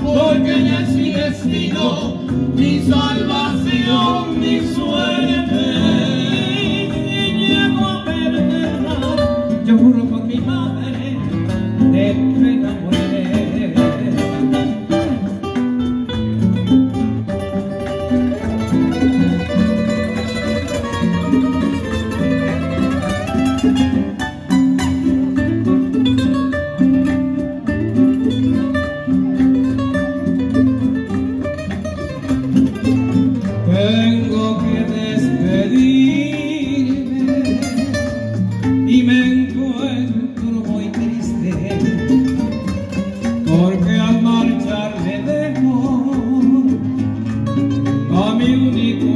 porque ella es mi destino, mi salvación, mi suerte. Si llego a perderla, yo juro con mi madre de pena muere. Tengo que despedirme y me encuentro muy triste, porque al marchar me dejo a mi único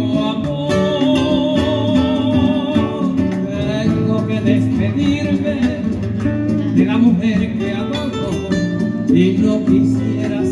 amor. Tengo que despedirme de la mujer que adoro y no quisiera